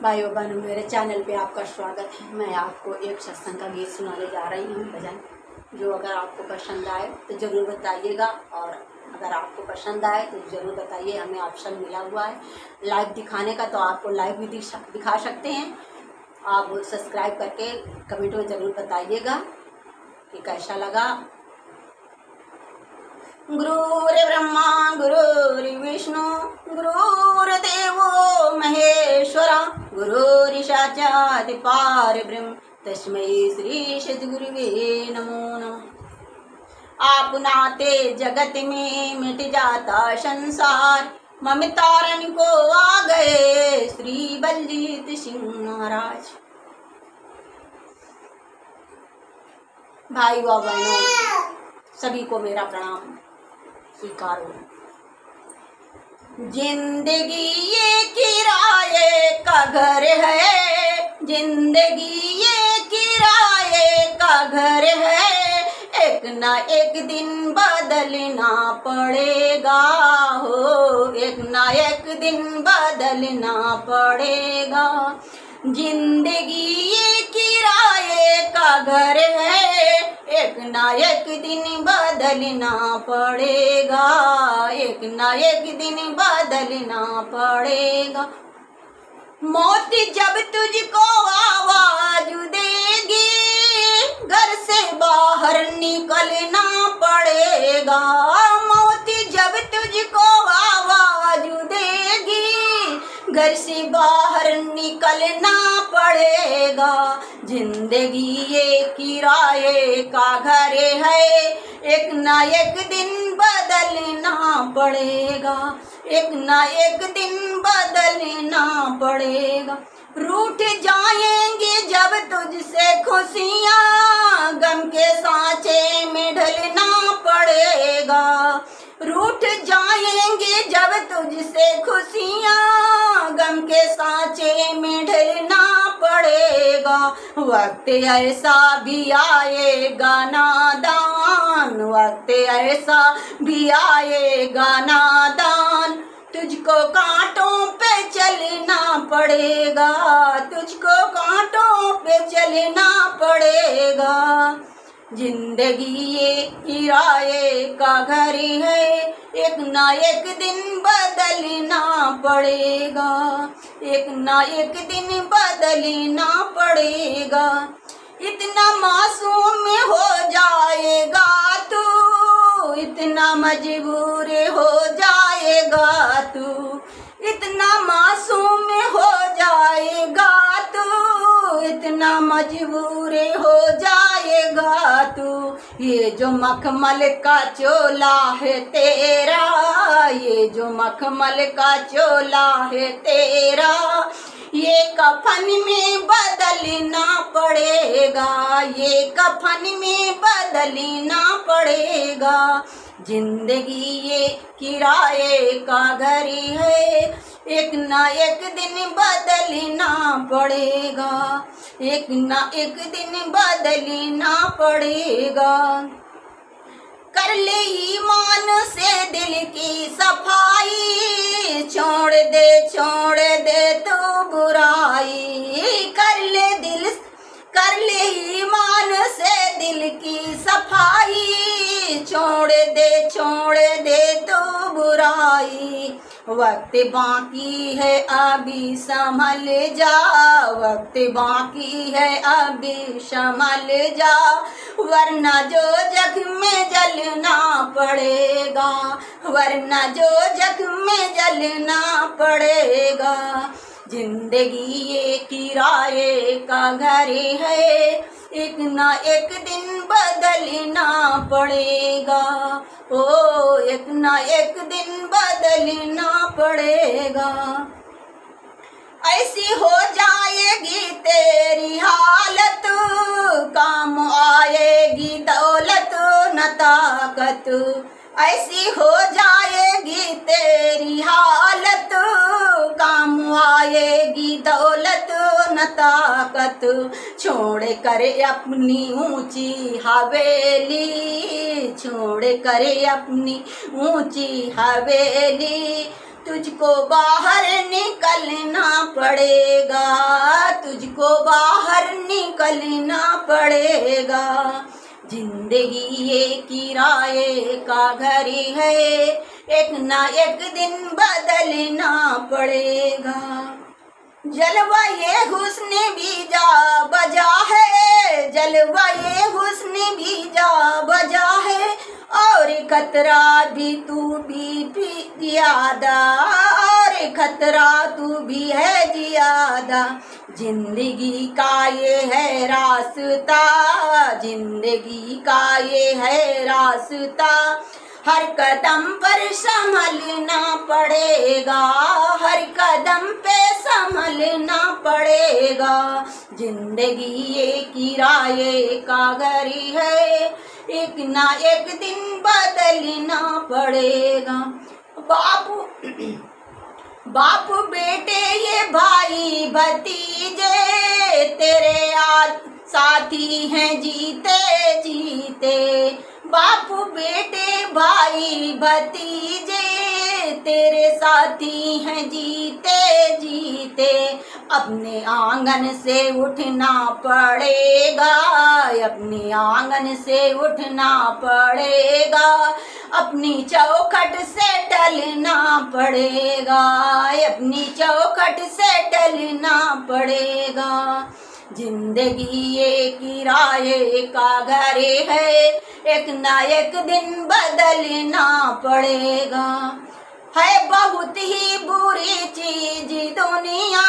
भाइयों बहनों, मेरे चैनल पे आपका स्वागत है। मैं आपको एक सत्संग का गीत सुनाने जा रही हूँ, भजन, जो अगर आपको पसंद आए तो ज़रूर बताइएगा। और अगर आपको पसंद आए तो ज़रूर बताइए। हमें ऑप्शन मिला हुआ है लाइव दिखाने का, तो आपको लाइव भी दिखा सकते हैं। आप सब्सक्राइब करके कमेंट में ज़रूर बताइएगा कि कैसा लगा। गुरुर्ब्रह्मा गुरुर्विष्णु गुरुर्देवो महेश्वरा गुरुर्साक्षात् परब्रह्म तस्मै श्री सद्गुरुवे नमो नमः। आप नाते जगत में मिट जाता संसार, ममतारण को आ गए श्री बलजीत सिंह महाराज। भाई व बहनों, सभी को मेरा प्रणाम स्वीकार हो। जिंदगी ये किराए का घर है, जिंदगी ये किराए का घर है, एक ना एक दिन बदलना पड़ेगा हो, एक ना एक दिन बदलना पड़ेगा। जिंदगी ये किराए का घर है, एक ना एक दिन बदलना पड़ेगा, एक ना एक दिन बदलना पड़ेगा। मौत जब तुझको आवाज देगी, घर से बाहर निकलना पड़ेगा। मौत जब तुझको आवाज देगी, घर से बाहर निकलना पड़ेगा। जिंदगी ये किराए का घर है, एक ना एक दिन बदलना पड़ेगा, एक ना एक दिन बदलना पड़ेगा। रूठ जाएंगे जब तुझसे खुशियाँ, गम के सांचे में ढलना पड़ेगा। रूठ जाएंगे जब तुझसे खुशियाँ, गम के सांचे में ढलना पड़ेगा। वक्त ऐसा भी आएगा नादान, वक्त ऐसा भी आएगा नादान, तुझको कांटों पे चलना पड़ेगा, तुझको कांटों पे चलना पड़ेगा। जिंदगी ये किराए का घर है, एक ना एक दिन बदलना पड़ेगा, एक ना एक दिन बदलना पड़ेगा। इतना मासूम हो जाएगा तू, इतना मजबूर हो जाएगा तू, इतना मासूम हो जाएगा तू, इतना मजबूर हो जाएगा तू। ये जो मखमल का चोला है तेरा, ये जो मखमल का चोला है तेरा, ये कफन में बदलना पड़ेगा, ये कफन में बदलना पड़ेगा। जिंदगी ये किराए का घर है, एक ना एक दिन बदलना पड़ेगा, एक ना एक दिन बदलना पड़ेगा। कर ले ईमान से दिल की सफाई, छोड़ दे तो बुराई। कर ले ईमान से दिल की सफाई, छोड़ दे तो बुराई। वक्त बाकी है अभी संभल जा, वक्त बाकी है अभी संभल जा, वरना जो जख्म में जलना पड़ेगा, वरना जो जख्म में जलना पड़ेगा। जिंदगी ये किराए का घर है, एक ना एक दिन बदलना पड़ेगा, ओ एक ना एक दिन बदलना पड़ेगा। ऐसी हो जाएगी तेरी हालत, काम आएगी दौलत न ताकत। ऐसी हो जाएगी तेरी हालत, काम आएगी दौलत न ताकत। छोड़ कर अपनी ऊंची हवेली, छोड़ कर अपनी ऊंची हवेली, तुझको बाहर निकलना पड़ेगा, तुझको बाहर निकलना पड़ेगा। जिंदगी ये किराए का घर है, एक ना एक दिन बदलना पड़ेगा। जलवा ये हुस्न भी जा बजा है, जलवा ये हुस्न भी जा बजा है, और खतरा भी तू भी ज्यादा, और खतरा तू भी है ज्यादा। जिंदगी का ये है रास्ता, जिंदगी का ये है रास्ता, हर कदम पर संभलना पड़ेगा, हर कदम पे संभलना पड़ेगा। जिंदगी ये किराए का घर है, एक ना एक दिन बदलना पड़ेगा। बापू बेटे ये भाई भतीजे, तेरे साथी हैं जीते जीते। बापू बेटे भाई भतीजे, तेरे साथी हैं जीते जीते। अपने आंगन से उठना पड़ेगा, अपने आंगन से उठना पड़ेगा, अपनी चौखट से टलना पड़ेगा, अपनी चौखट से टलना पड़ेगा। जिंदगी ये किराए का घर है, एक ना एक दिन बदलना पड़ेगा। है बहुत ही बुरी चीज दुनिया,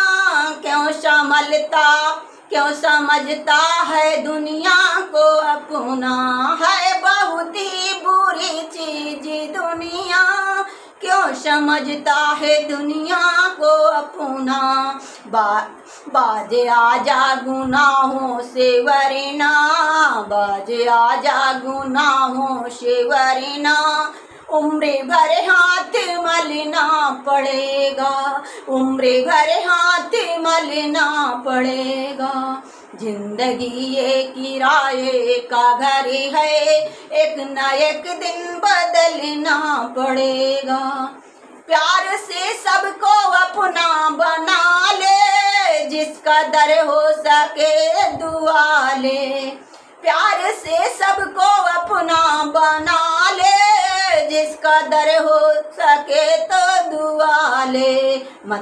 क्यों समझता है दुनिया को अपना। है बहुत ही बुरी चीज दुनिया, क्यों समझता है दुनिया को अपना। बाज आजा गुनाहों से वरना, बाज आजा गुनाहों से वरना, उम्र भर हाथ मलना पड़ेगा, उम्र भर हाथ मलना पड़ेगा। जिंदगी ये किराए का घर है, एक ना एक दिन बदलना पड़ेगा। प्यार से सबको अपना बना ले, जिसका दर हो सके दुआ ले। प्यार से सबको अपना बना ले, जिसका दर हो सके तो दुआ ले।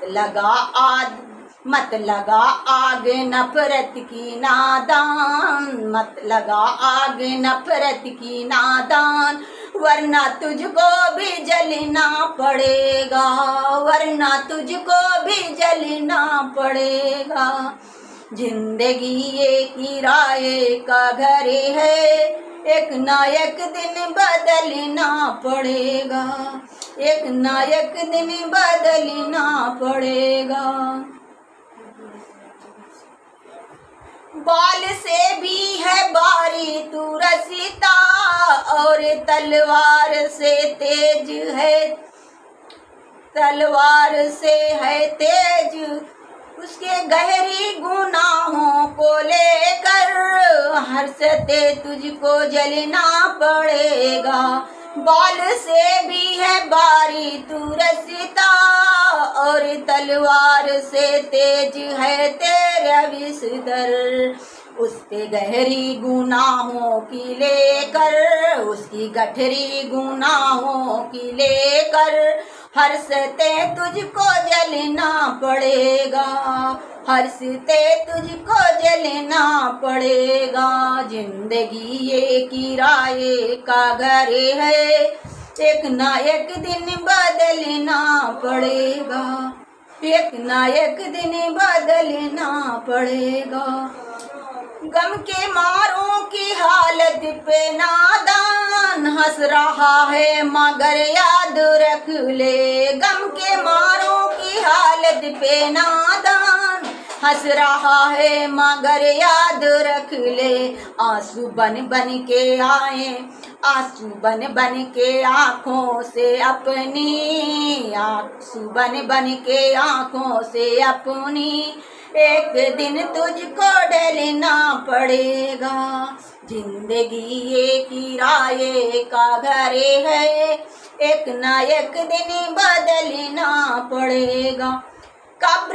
मत लगा आग नफरत की नादान, मत लगा आग नफरत की नादान, वरना तुझको भी जलना पड़ेगा, वरना तुझको भी जलना पड़ेगा। जिंदगी ये किराए का घर है, एक ना एक दिन बदलना पड़ेगा, एक ना एक दिन बदलना पड़ेगा। बाल से भी है बारी तू रसीता, और तलवार से तेज है, तलवार से है तेज। उसके गहरी गुनाहों को लेकर हर्षते तुझको जलना पड़ेगा। बाल से भी है बारी तू रसीता, और तलवार से तेज है तेरा विषधर। उसके गहरी गुनाहों की लेकर, उसकी गठरी गुनाहों की लेकर, हर्षते तुझको जलना पड़ेगा, हर्षते तुझको जलना पड़ेगा। जिंदगी ये किराए का घर है, एक ना एक दिन बदलना पड़ेगा, एक ना एक दिन बदलना पड़ेगा। गम के मारों की हालत पे नादान हंस रहा है मगर याद रख ले। गम के मारों की हालत पे नादान हंस रहा है मगर याद रख ले। आंसू बन बन के आए, आंसू बन बन के आँखों से अपनी, आंसू बन बन के आँखों से अपनी, एक दिन तुझको ढलना पड़ेगा। जिंदगी ये किराए का घर है, एक ना एक दिन बदलना पड़ेगा। कब्र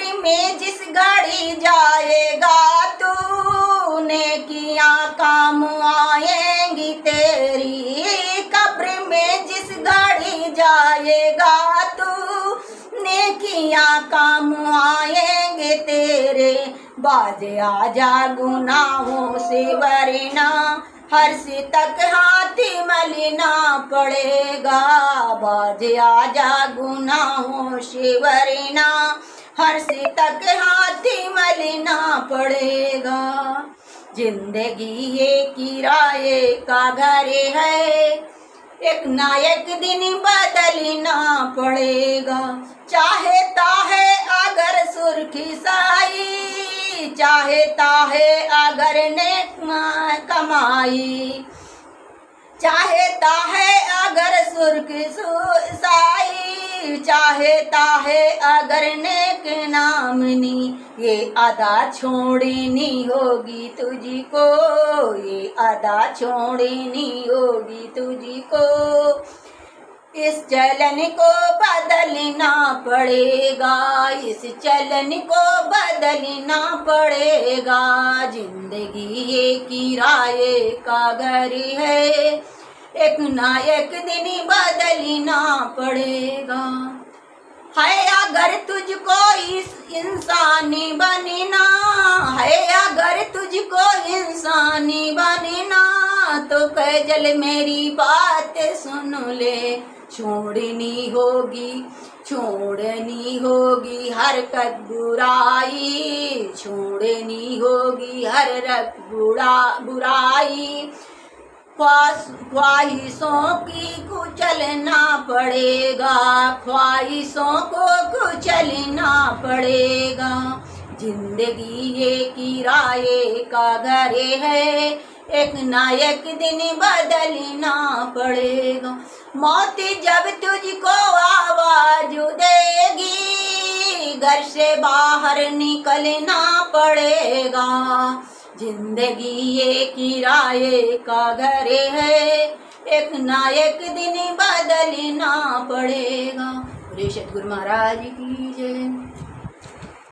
कब्र में जिस गाड़ी जाएगा तू, नेकियां काम आएंगी तेरी। कब्र में जिस गाड़ी जाएगा तू, नेकियां काम आएंगे तेरे। बाज आजा गुनाहों से वरना हर्ष तक हाथी मलना पड़ेगा। बाज आजा गुनाहों से वरना हर्ष तक हाथी मलना पड़ेगा। जिंदगी एक किराए का घर है, एक ना एक दिन बदलना पड़ेगा। चाहता है अगर सुर्खी साई, चाहता है अगर नेक कमाई, चाहता है अगर सुर्खी साई, चाहता है अगर नेक नामनी। ये अदा छोड़नी होगी तुझको, ये अदा छोड़नी होगी तुझको। इस चलन को बदलना पड़ेगा, इस चलन को बदलना पड़ेगा। जिंदगी ये किराए का घर है, एक ना एक दिन बदलना पड़ेगा। है अगर तुझको इस इंसानी बनना, है अगर तुझको इंसानी बनना, तो कैजल मेरी बात सुन ले। छोड़नी होगी, छोड़नी होगी हरकत बुराई, छोड़नी होगी हर रक बुराई। ख्वाहिशों की कुचलना पड़ेगा, ख्वाहिशों को कुचलना पड़ेगा। जिंदगी ये किराए का घर है, एक ना एक दिन बदलना पड़ेगा। मौत जब तुझको आवाज देगी, घर से बाहर निकलना पड़ेगा। जिंदगी ये किराए का घर है, एक ना एक दिन बदलना पड़ेगा। बोले सतगुरु महाराज की जय।